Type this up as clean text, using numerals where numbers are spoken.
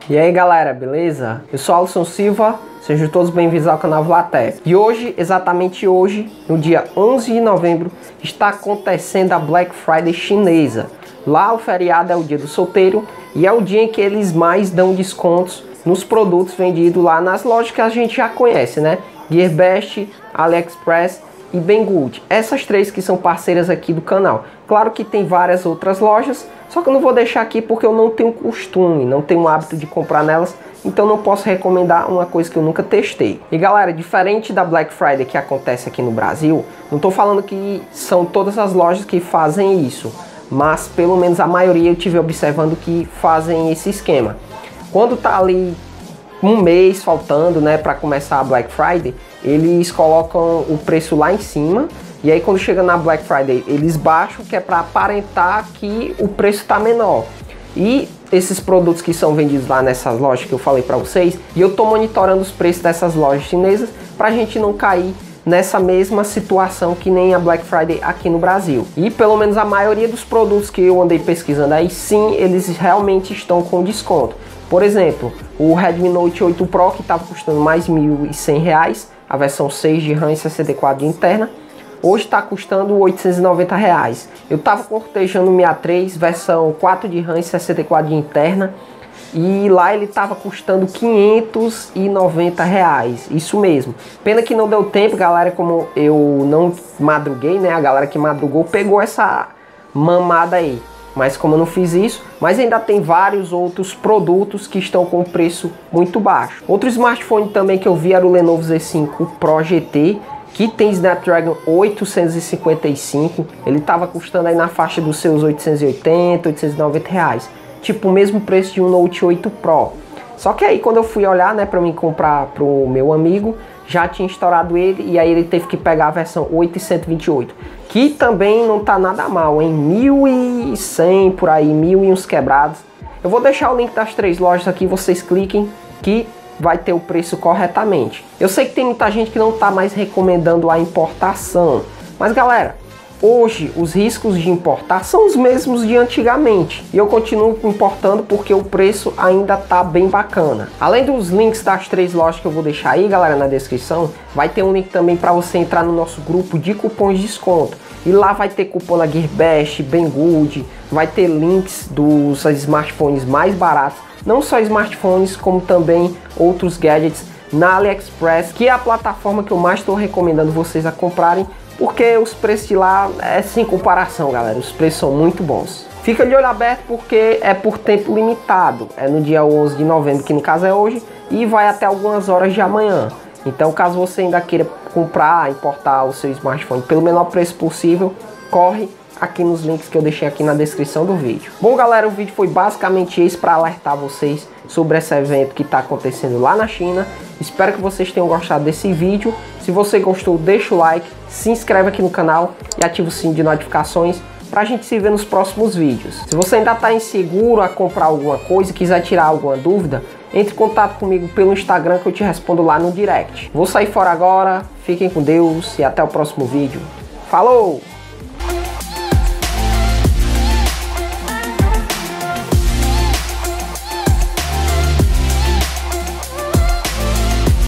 E aí galera, beleza? Eu sou Alisson Silva, sejam todos bem-vindos ao canal Vlatek. E hoje, exatamente hoje, no dia 11 de novembro, está acontecendo a Black Friday chinesa. Lá o feriado é o dia do solteiro e é o dia em que eles mais dão descontos nos produtos vendidos lá nas lojas que a gente já conhece, né? Gearbest, AliExpress e Banggood. Essas três que são parceiras aqui do canal. Claro que tem várias outras lojas, só que eu não vou deixar aqui porque eu não tenho costume, não tenho o hábito de comprar nelas, então não posso recomendar uma coisa que eu nunca testei. E galera, diferente da Black Friday que acontece aqui no Brasil, não estou falando que são todas as lojas que fazem isso, mas pelo menos a maioria eu tive observando que fazem esse esquema. Quando tá ali um mês faltando, né, para começar a Black Friday, eles colocam o preço lá em cima. E aí quando chega na Black Friday, eles baixam, que é para aparentar que o preço está menor. E esses produtos que são vendidos lá nessas lojas que eu falei para vocês, e eu estou monitorando os preços dessas lojas chinesas para a gente não cair nessa mesma situação que nem a Black Friday aqui no Brasil. E pelo menos a maioria dos produtos que eu andei pesquisando aí, sim, eles realmente estão com desconto. Por exemplo, o Redmi Note 8 Pro, que estava custando mais R$ 1.100, a versão 6 de RAM e 64 de interna, hoje está custando R$ 890. Eu estava cortejando o Mi A3, versão 4 de RAM e 64 de interna, e lá ele estava custando R$ 590. Isso mesmo. Pena que não deu tempo, galera, como eu não madruguei, né? A galera que madrugou pegou essa mamada aí. Mas como eu não fiz isso, mas ainda tem vários outros produtos que estão com preço muito baixo. Outro smartphone também que eu vi era o Lenovo Z5 Pro GT, que tem Snapdragon 855. Ele estava custando aí na faixa dos seus 880, 890 reais. Tipo o mesmo preço de um Note 8 Pro. Só que aí quando eu fui olhar, né, para mim comprar pro meu amigo, já tinha estourado ele e aí ele teve que pegar a versão 828, que também não tá nada mal, hein? 1.100 por aí, 1.000 e uns quebrados. Eu vou deixar o link das três lojas aqui, vocês cliquem que vai ter o preço corretamente. Eu sei que tem muita gente que não tá mais recomendando a importação, mas galera, hoje os riscos de importar são os mesmos de antigamente e eu continuo importando porque o preço ainda tá bem bacana. Além dos links das três lojas que eu vou deixar aí, galera, na descrição, vai ter um link também para você entrar no nosso grupo de cupons de desconto. E lá vai ter cupom da Gearbest, Banggood, vai ter links dos smartphones mais baratos, não só smartphones, como também outros gadgets na AliExpress, que é a plataforma que eu mais estou recomendando vocês a comprarem, porque os preços de lá é sem comparação, galera. Os preços são muito bons. Fica de olho aberto porque é por tempo limitado. É no dia 11 de novembro, que no caso é hoje, e vai até algumas horas de amanhã. Então, caso você ainda queira comprar, importar o seu smartphone pelo menor preço possível, corre aqui nos links que eu deixei aqui na descrição do vídeo. Bom, galera, o vídeo foi basicamente esse para alertar vocês sobre esse evento que está acontecendo lá na China. Espero que vocês tenham gostado desse vídeo. Se você gostou, deixa o like, se inscreve aqui no canal e ativa o sino de notificações para a gente se ver nos próximos vídeos. Se você ainda está inseguro a comprar alguma coisa e quiser tirar alguma dúvida, entre em contato comigo pelo Instagram que eu te respondo lá no direct. Vou sair fora agora, fiquem com Deus e até o próximo vídeo. Falou!